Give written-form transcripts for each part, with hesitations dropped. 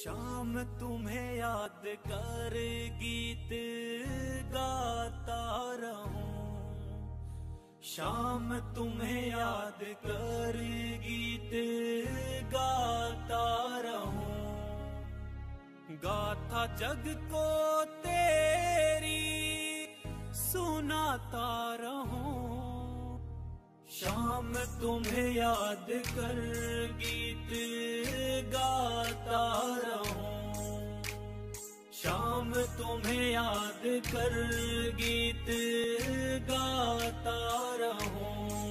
शाम तुम्हें याद कर गीत गाता रहूं, शाम तुम्हें याद कर गीत गाता रहूं, गाथा जग को तेरी सुनाता रहूं। शाम तुम्हें याद कर गीत गाता रहूं, शाम तुम्हें याद कर गीत गाता रहूं।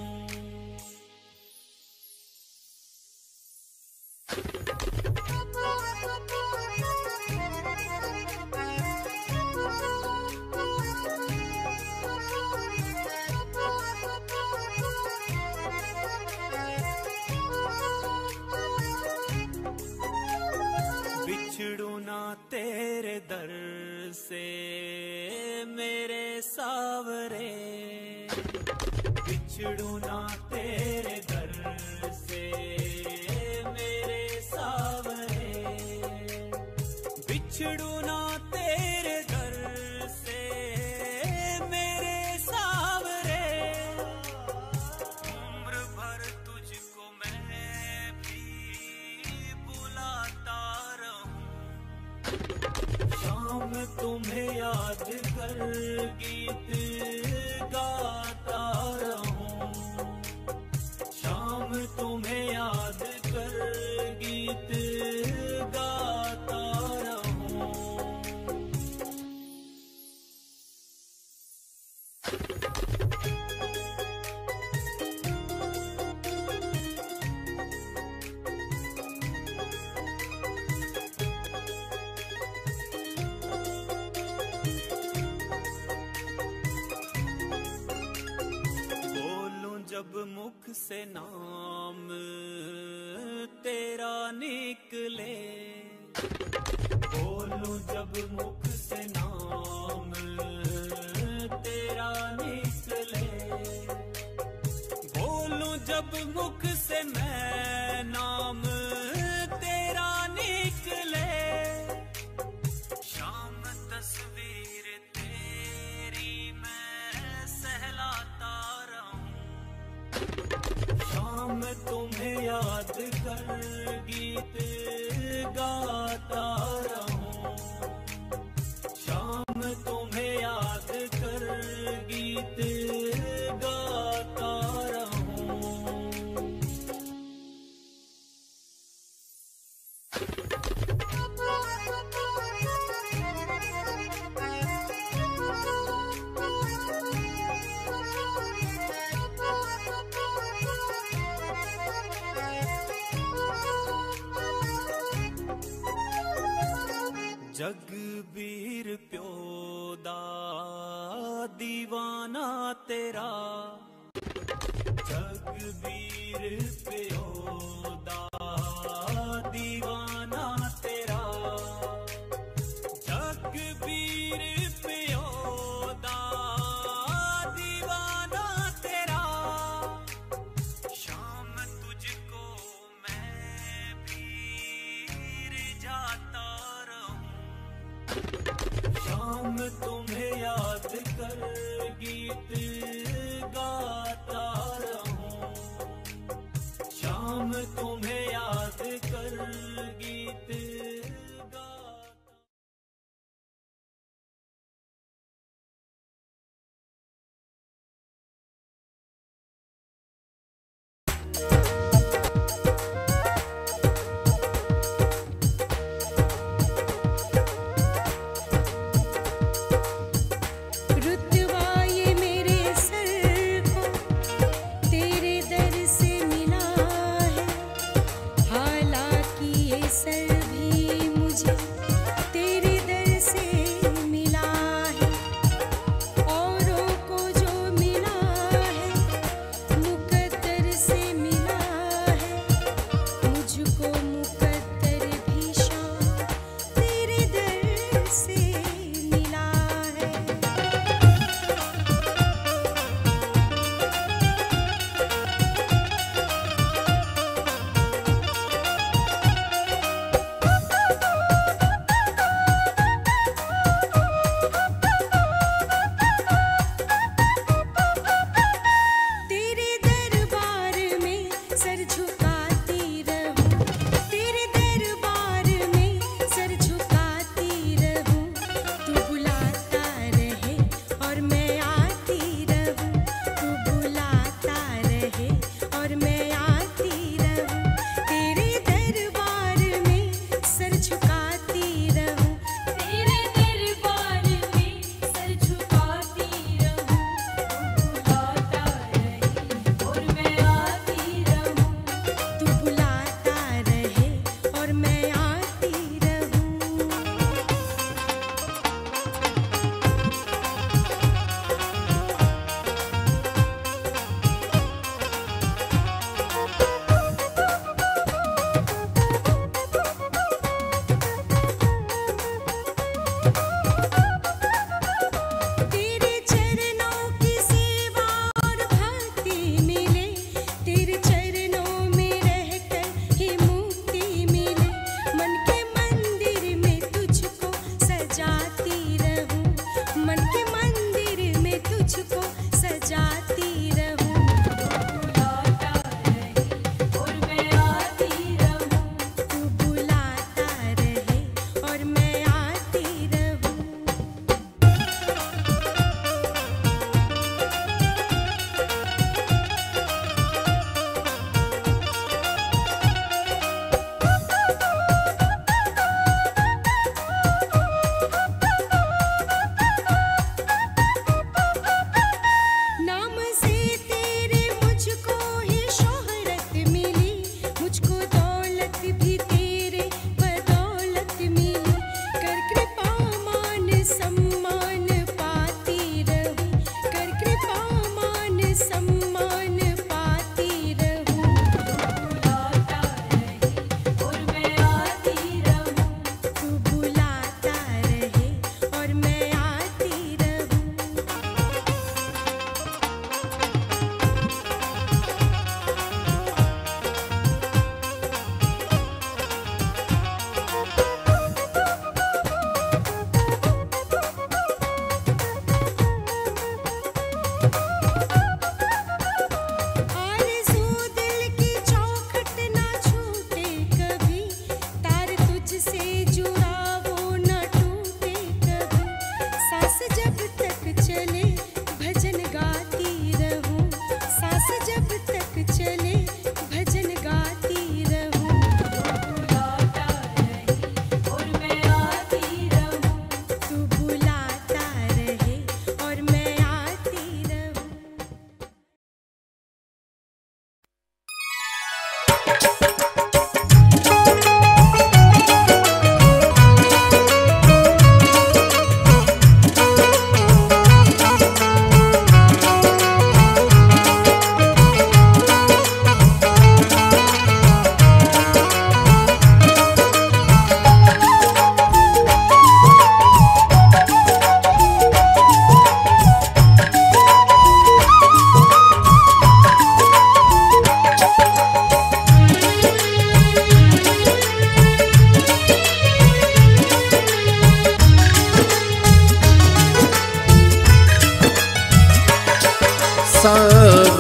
बिछड़ू ना तेरे दर से मेरे सावरे, बिछड़ू ना तेरे दर से मेरे सावरे, बिछड़ू ना तेरे दर से मेरे सावरे। उम्र भर तुझको मैं भी बुलाता रहूं, शाम तुम्हें याद कर गीत गाता रहूं, शाम तुम्हें याद कर गीत गाता रहूं। जब मुख से नाम तेरा निकले, बोलूं जब मुख से नाम तेरा निकले, बोलूं जब मुख से मैं नाम तेरा निकले। शाम तस्वीर तेरी मैं सहलाता रहूं, शाम तुम्हें याद कर गीत गाता रहूं, शाम तुम्हें याद कर गीत गाता रहूं। जगबीर प्योदा दीवाना तेरा, जगबीर प्योदा दीवाना तेरा, जगबीर प्योदा दीवाना तेरा। शाम तुझको मैं भी रिझाता रहूं, शाम तुम्हें याद कर गीत गाता रहूं, शाम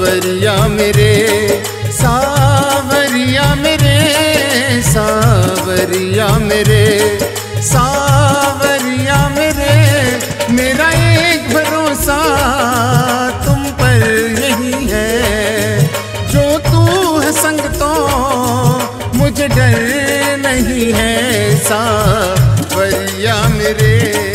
सावरिया मेरे, सावरिया मेरे, सावरिया मेरे, सावरिया मेरे। मेरा एक भरोसा तुम पर यही है, जो तू है संग तो मुझे डर नहीं है। सावरिया मेरे,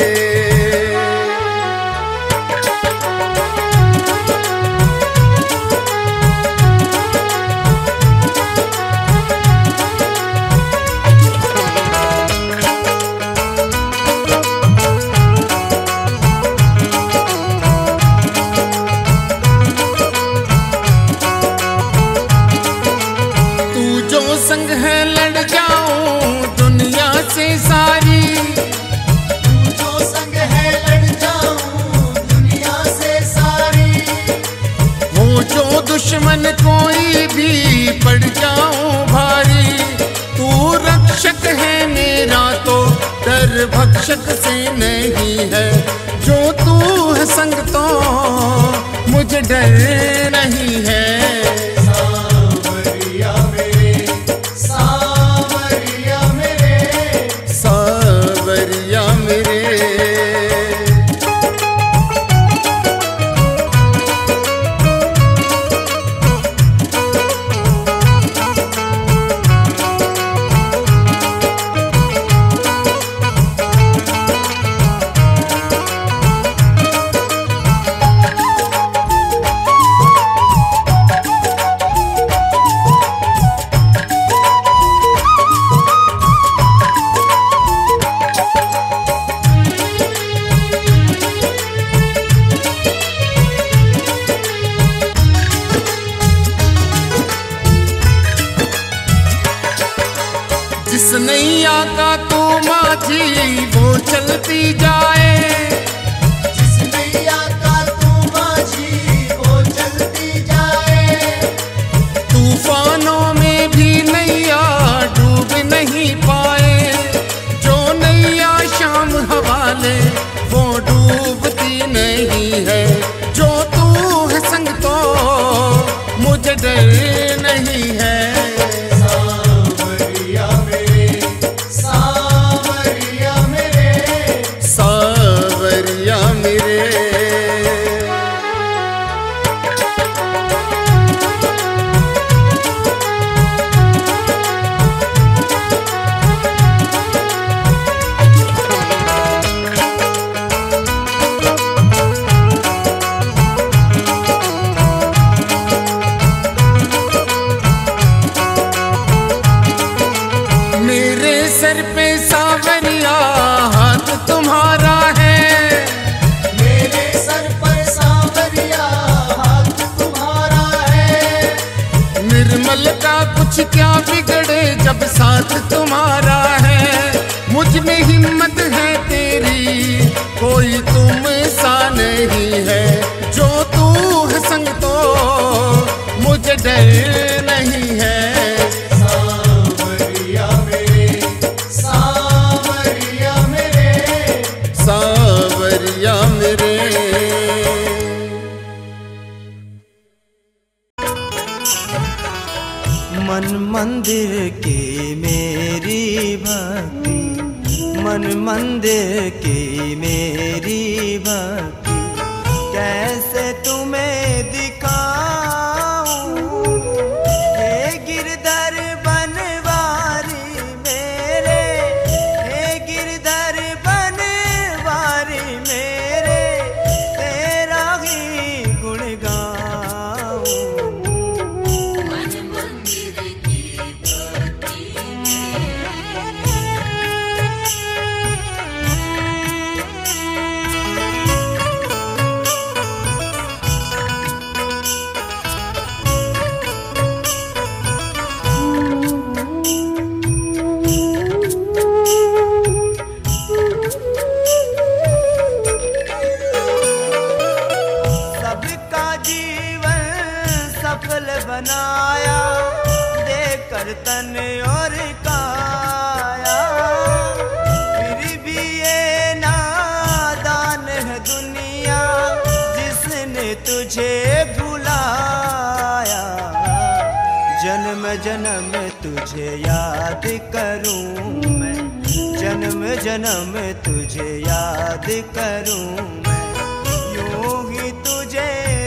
संग है लड़ जाऊं दुनिया से सारी, तू जो संग है लड़ जाऊं दुनिया से सारी। हो जो दुश्मन कोई भी पड़ जाऊं भारी, तू रक्षक है मेरा तो डर भक्षक से नहीं है। जो तू है संग तो मुझे डर नहीं है। जिस नैया का तू माझी वो चलती जाए, जिस नैया का तू माझी वो चलती जाए। तूफानों में भी नैया डूब नहीं पाए, जो नैया शाम हवाले वो डूबती नहीं है। जो तू है संग तो मुझे डर नहीं है। सर पे सावरिया हाथ तुम्हारा है, मेरे सर पर सावरिया हाथ तुम्हारा है। निर्मल का कुछ क्या बिगड़े जब साथ तुम्हारा है। मुझ में हिम्मत है तेरी कोई तुम सा नहीं है। जो तू है संग तो मुझे डर नहीं है। सावरिया मेरे, मन मंदिर की मेरी भक्ति, मन मंदिर की मेरी भक्ति, कैसे तुम्हें दिखाऊं। हे गिरधर बनवारी मेरे, हे गिरधर बनवारी मेरे, तेरा ही गुण गाऊं। बनाया देकर तन और काया, फिर भी ये नादान है दुनिया जिसने तुझे भुलाया। जन्म तुझे याद करूं मैं, जन्म जन्म तुझे याद करूं मैं, यूं ही तुझे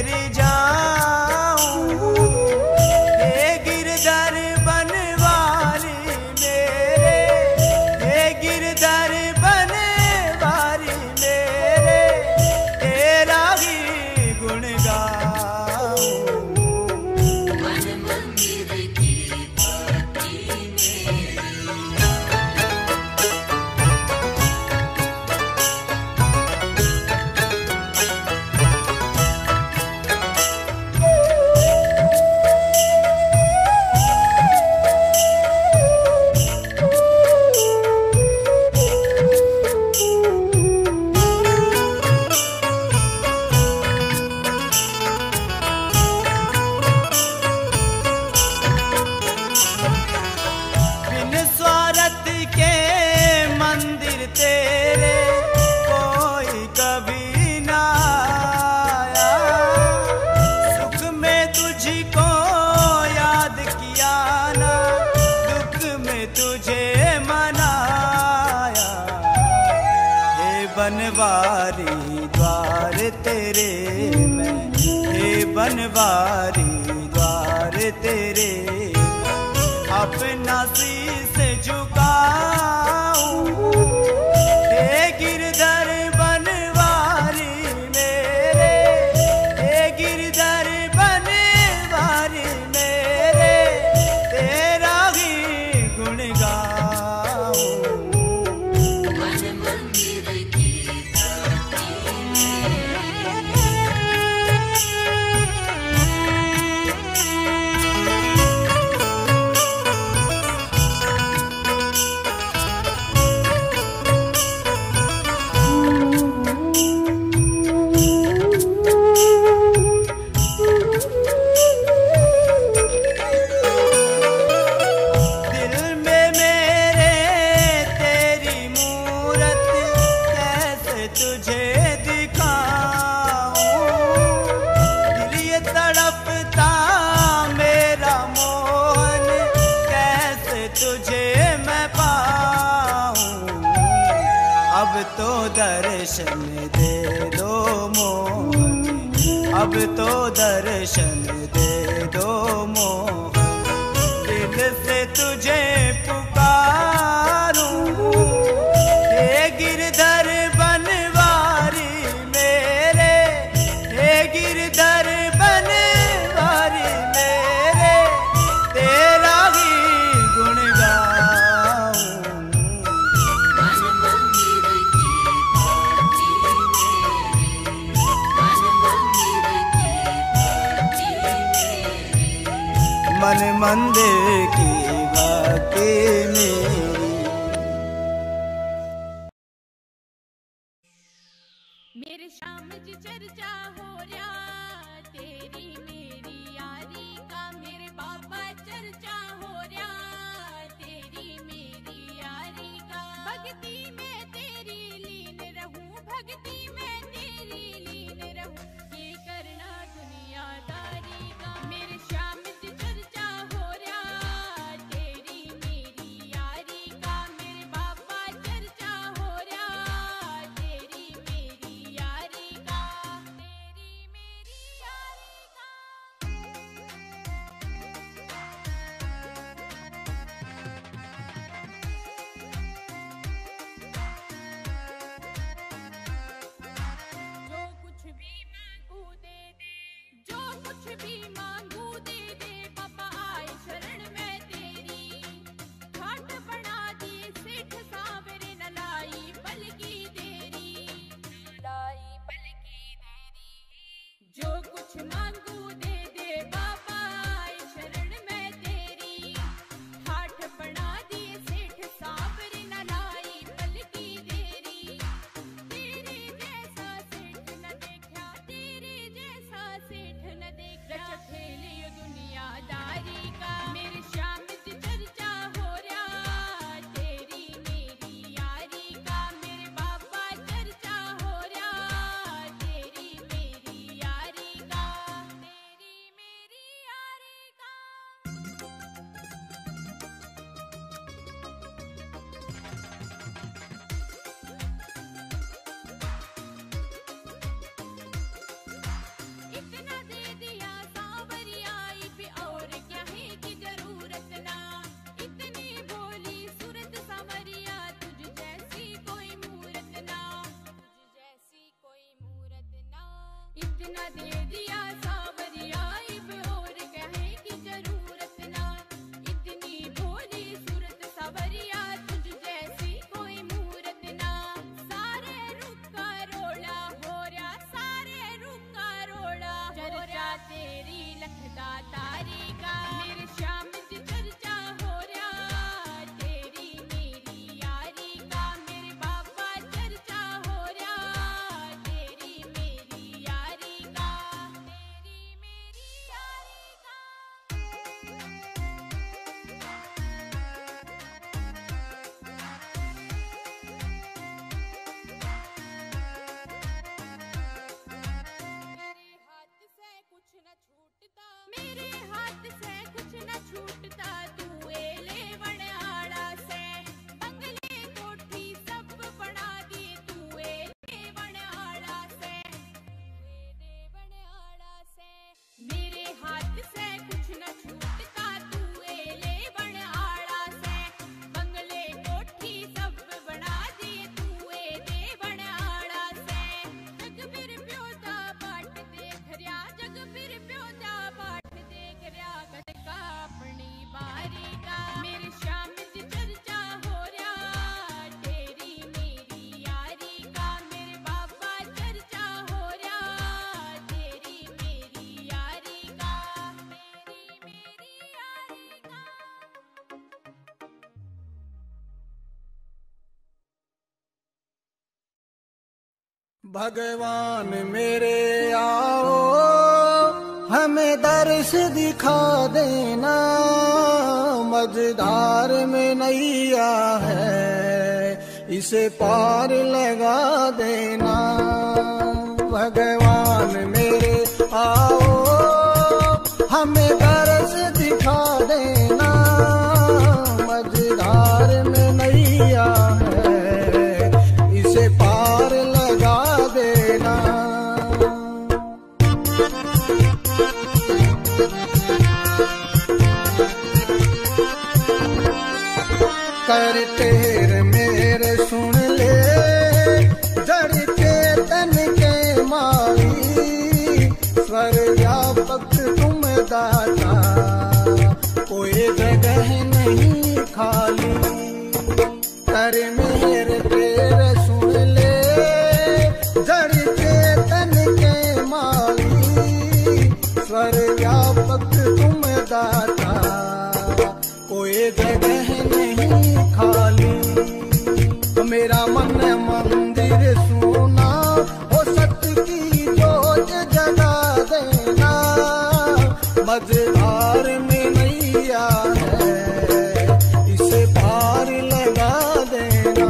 रिझाऊं। हे गिरधर बनवारी मेरे, हे गिरधर बनवारी मेरे, तेरा ही गुण गाऊं। बनवारी द्वार तेरे मैं, हे बनवारी द्वार तेरे मैं, अपना शीस झुकाऊं। हे गिरधर बनवारी मेरे, हे गिरधर बनवारी मेरे, तेरा ही गुण गाऊं। अब तो दर्शन दे दो मोहन, अब तो दर्शन दे दो मोहन, दिल से तुझे पुकारूं। हे गिरधर बनवारी मेरे, हे गिरधर बनवारी मेरे, तेरा ही गुण गाऊं। मन मंदिर की बातें मेरी। मेरे शाम जी चर्चा हो रहा तेरी मेरी यारी का, मेरे बाबा चर्चा हो रहा तेरी मेरी यारी का। भक्ति में तेरी लीन रहूं, भक्ति में तेरी लीन रहूं, ये करना दुनियादारी का। मेरे शाम जी चर्चा हो रहा तेरी मेरी यारी का, मेरे बाबा चर्चा हो रहा तेरी मेरी यारी का, तेरी मेरी यारी का। जो कुछ भी मांगू दे दे, जो कुछ भी मांगू दे दे, पापा आए शरण में तेरी। घाट बना दिए सेठ सांवरे, न लाई पल की देरी, लाई पल की देरी। जो कुछ मांगू दे दे, पापा आए शरण में तेरी। घाट बना दिए सेठ सांवरे, न लाई पल की देरी। तेरे जैसा सेठ न देखा, तेरे जैसा सेठ न देखा, रच खेली दुनियादारी का। मेरे शाम जी चर्चा हो रहा तेरी मेरी यारी का, मेरे बाबा चर्चा हो रहा तेरी मेरी यारी का। इतना दे दिया सावरिया इब और कहे की जरूरत ना, इतनी भोली सूरत सावरिया तुझ जैसी कोई मूरत ना। सारे रुका रोड़ा हो रहा, सारे रुका रोड़ा चर्चा तेरी लखदा तारी का, मेरे श्याम जी चर्चा हो रहा तेरी मेरी यारी का, मेरे बाबा चर्चा हो रहा तेरी मेरी यारी का, तेरी मेरी यारी का। मेरे हाथ से कुछ न छूटता, तू एले वनआड़ा से बंगले कोठी सब बना दी, तू एले वनआड़ा से, एले वनआड़ा से। मेरे हाथ से कुछ न छूटता, तू एले वनआड़ा से बंगले कोठी सब बना दी, तू एले वनआड़ा से। जग फिर प्योदा बाट देख रहा, जग फिर प्योदा बाट देख रहा, कद का अपनी बारी का, मेरे श्याम जी चर्चा हो रहा तेरी मेरी यारी का, मेरे बाबा चर्चा हो रहा तेरी मेरी यारी का, तेरी मेरी यारी का। भगवान मेरे आओ हमें दर्श दिखा देना, मझधार में नैया है इसे पार लगा देना। भगवान मेरे आओ हमें दर्श दिखा देना, मझधार में नैया है इसे पार लगा देना। कर तेर मेरे सुन ले, जड़ के तन के माली, स्वर व्यापक तुम दाता, कोई जगह नहीं खाली। कर मेरे तेरे सुन ले, जड़ के तन के माली, स्वर व्यापक तुम दाता, कोई जगह नहीं खाली। मेरा मन मंदिर सोना हो, सत्य की जोत जगा देना, मझधार में नैया है इसे पार लगा देना।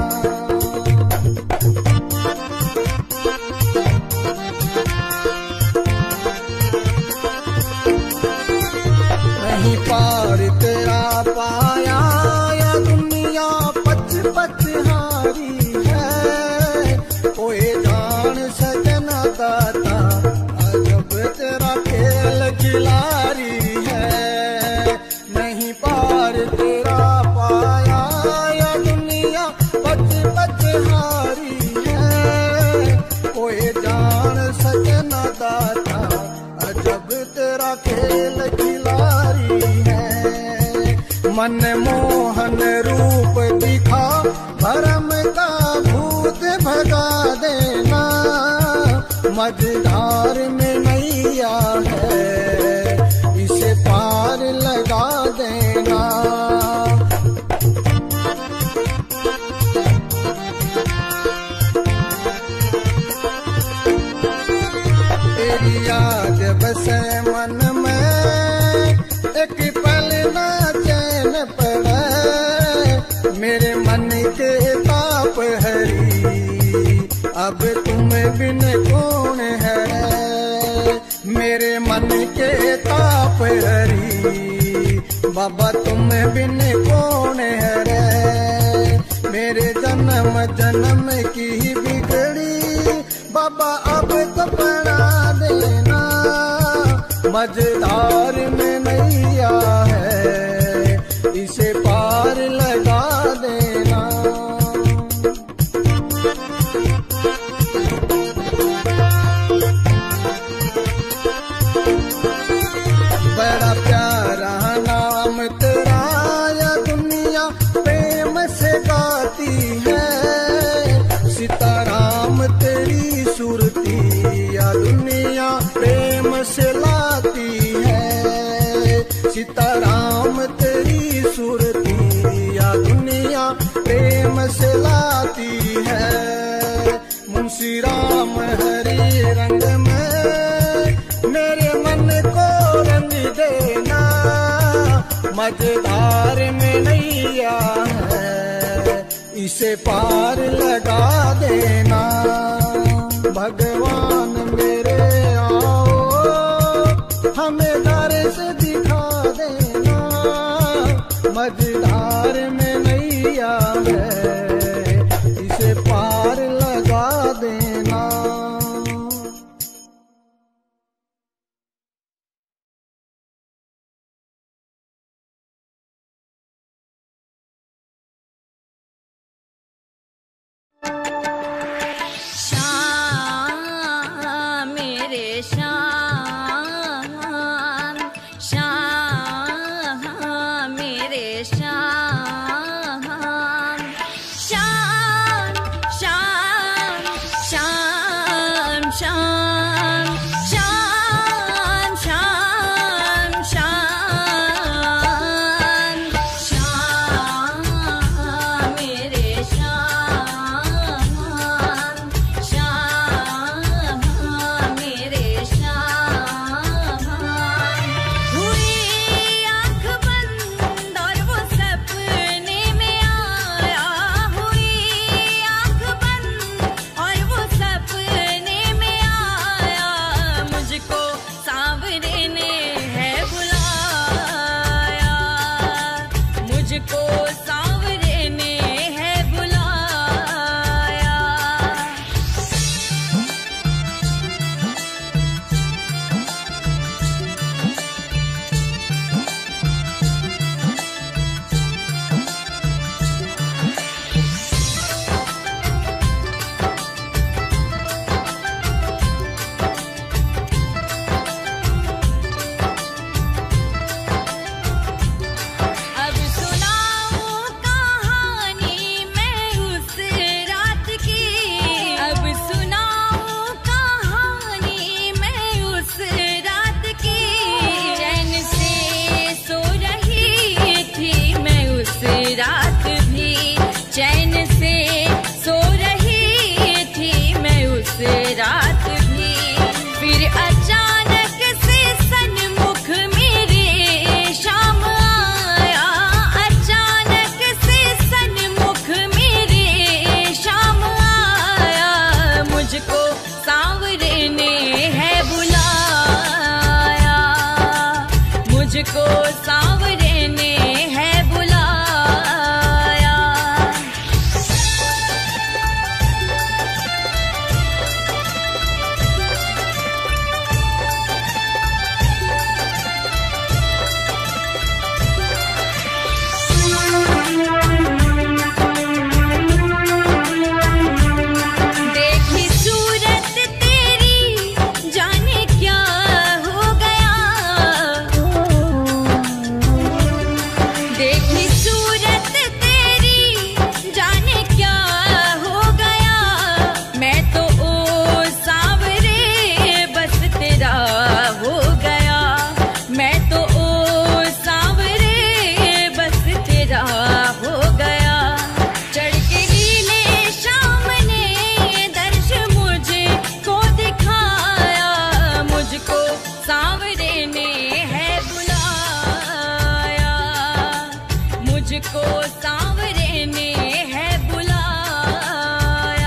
नहीं पार तेरा पाया या दुनिया पच पच हारी है, कोई जान सजना दाता, अजब तेरा खेल खिलारी है। नहीं पार तेरा पाया या दुनिया पच पच हारी है, कोई जान सजना दाता, अजब तेरा खेल खिलारी है। मन मोहन रूप दिखा, भरम का भूत भगा देना, मझधार में नैया है इसे पार लगा देना। तेरी याद बसे मन में, एक पल ना चैन पड़े, मेरे मन के ताप हरी, अब तुम बिन कौन है। मेरे मन के ताप हरी, बाबा तुम बिन कौन है रे। मेरे जन्म जन्म की बिगड़ी, बाबा अब तो बना देना, मझधार में नैया है इसे पार लगा देना। दुनिया प्रेम से लाती है। मुंशी राम हरी रंग में मेरे मन को रंग देना, मझधार में नैया है इसे पार लगा देना। भगवान मेरे आओ हमें दर्श दिखा देना, मझधार में नैया है इसे पार लगा देना। श्याम मेरे श्याम, श्याम मेरे श्याम, श्याम श्याम श्याम श्याम श्याम श्याम श्याम, श्याम मेरे श्याम, श्याम मेरे श्याम। हुई आँख बंद और वो सपने में आया, हुई आँख बंद और वो सपने में आया, मुझको सांवरे ने है बुलाया, मुझको सांवरे ने है बुलाया। अब सुनाऊं कहानी मैं उस रात की, अब सुनाऊं कहानी मैं उस रात की, चैन से सो रही थी मैं उस रात भी, चैन से सो रही थी मैं उस रात भी। फिर अचानक से सन्मुख मेरे शाम आया, अचानक से सन्मुख मेरे शाम आया, मुझको सांवरे ने है बुलाया, मुझको सांवरे ने है बुलाया। देखी सूरत तेरी जाने क्या हो गया, देखी सूरत तेरी जाने क्या हो गया, मैं तो ओ सांवरे बस तेरा हो गया, मैं तो ओ सांवरे बस तेरा हो गया। चढ़ के नीले शाम ने दर्श मुझको दिखाया, मुझको सांवरे ने है बुलाया, मुझको सांवरे ने है बुलाया।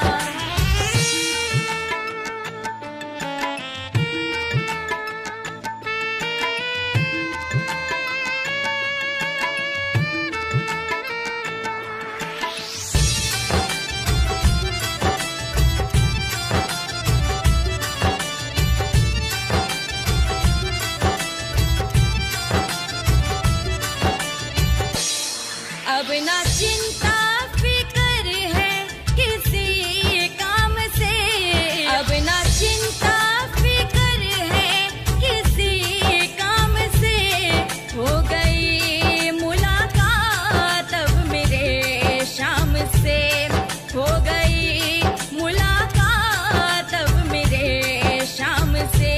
अब ना चिंता फिकर है किसी काम से, अब ना चिंता फिकर है किसी काम से, हो गई मुलाकात अब मेरे शाम से, हो गई मुलाकात अब मेरे शाम से।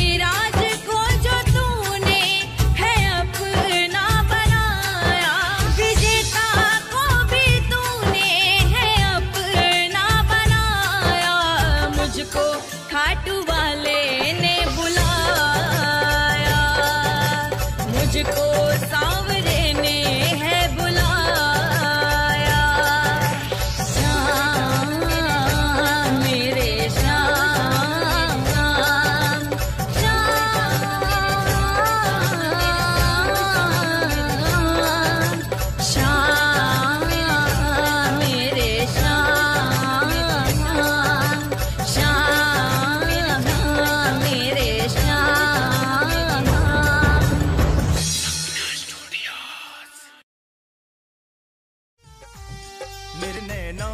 गिरिराज को जो तूने है अपना बनाया,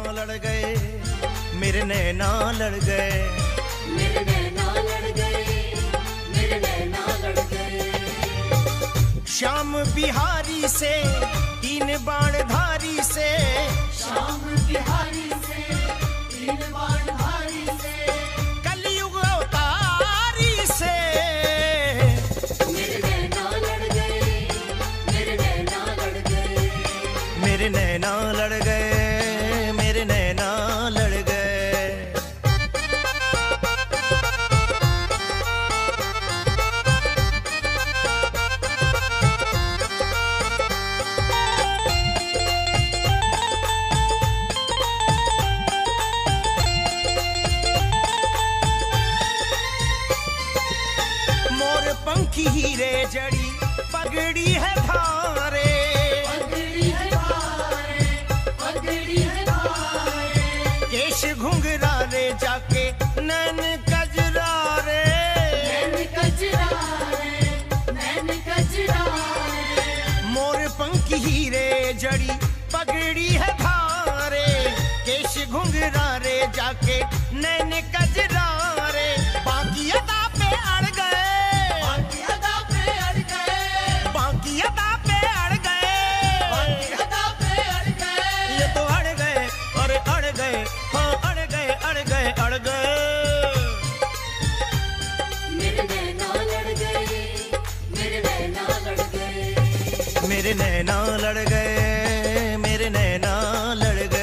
लड़ गए, मेरे नैना लड़ गए, मेरे नैना लड़ गए, मेरे नैना लड़ गए। श्याम बिहारी से, तीन बाण धारी से, श्याम बिहारी से, तीन बाण धारी से, कलयुग अवतारी से। मेरे नैना लड़ गए, मेरे नैना लड़ गए, मेरे नैना लड़ गए, मेरे नैना लड़ गए। मोर पंखी हीरे जड़ी पगड़ी है धारे, पगड़ी है धारे, पगड़ी है धारे, केश घुंघरा रे जाके नैन कजरा रे, नैन कजरा रे, नैन कजरा रे, मोर पंखी हीरे जड़ी पगड़ी है धारे, केश घुंघरा रे जाके नैन कजरा रे। बाकी अदा पे अड़ गए, बाकी अदा पे अड़ गए, बाकी अदा पे अड़ गए, बाकी अदा पे अड़ गए। ये तो अड़ गए, अरे अड़ गए, हाँ अड़ गए, अड़ गए, अड़ गए। मेरे नैना लड़ गए, मेरे नैना लड़ गए, मेरे नैना लड़ गए, मेरे नैना लड़ गए।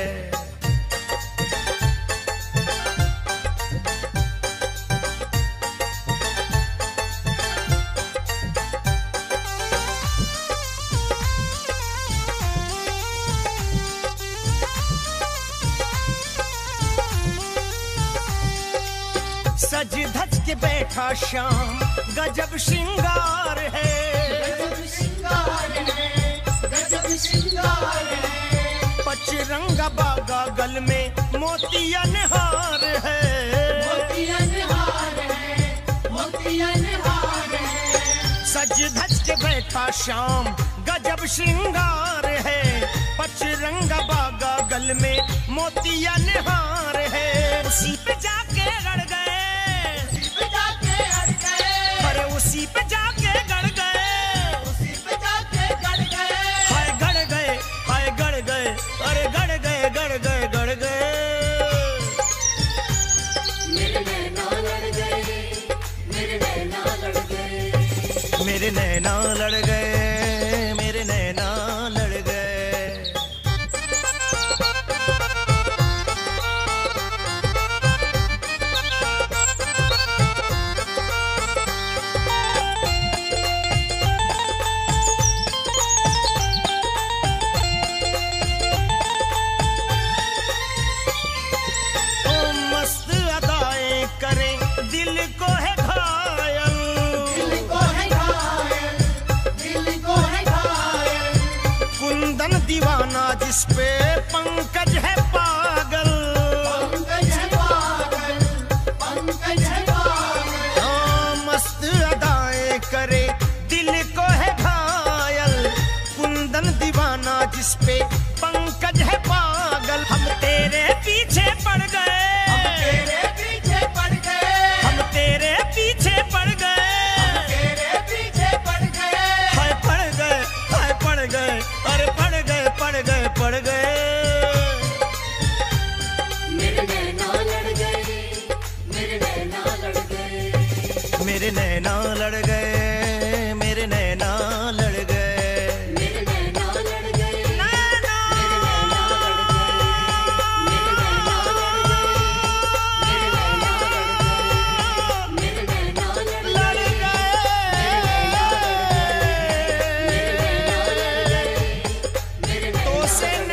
सज धज के बैठा श्याम, गजब श्रृंगार है, गजब श्रृंगार है, गजब श्रृंगार है, पचरंगा बागा गल में मोतियन हार है, मोतियन हार है, मोतियन हार है, सज धज के बैठा श्याम, गजब श्रृंगार है, पचरंगा बागा गल में मोतियन हार है। उसी पे जाके गड़ गए, उसी पे जाके अड़ गए, अरे उसी पे जाके गड़ गए, उसी पे जाके गड़ गए। हाय गड़ गए, हाय गड़ गए, अरे गड़ गए, गड़ गए, गड़ गए। मेरे नैना लड़ गए, मेरे नैना लड़ गए, मेरे नैना लड़ गए, मेरे नैना लड़ गए। ओ मस्त अदाएं करें, दिल को है घायल, दिल को है घायल, दिल को है घायल, कुंदन दीवाना जिस पे पंकज है पागल, पंकज है पागल, पंकज है पागल, हाँ मस्त अदाएं करे, दिल को है घायल, कुंदन दीवाना जिस पे पंकज है पागल। हम तेरे पीछे पड़ गए, तेरे पीछे पड़ गए, हम तेरे पीछे पड़ गए, तेरे पीछे पड़ गए। हाय पड़ गए, हाय पड़ गए, अरे पड़ गए, पड़ गए, पड़ गए। मेरे नैना लड़ गए, मेरे नैना लड़ गए, मेरे नैना लड़ गए, मेरे नैना लड़ गए। मेरे नैना लड़ गए, नैना मेरे नैना लड़ गए, मेरे नैना लड़ गए, मेरे नैना लड़ गए, मेरे नैना लड़ लड़ गए, गए, मेरे नैना लड़ गए, मेरे नैना तो से लड़